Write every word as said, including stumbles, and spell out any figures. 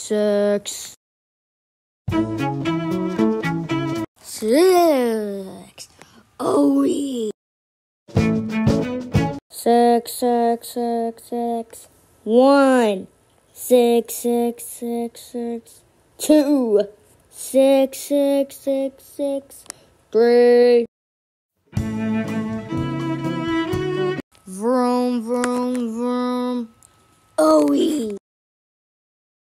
six, six, oh yeah. Six, six, six, six, one, six, six, six, six, two, six, six, six, six, three. Vroom, vroom, vroom. Oh yeah.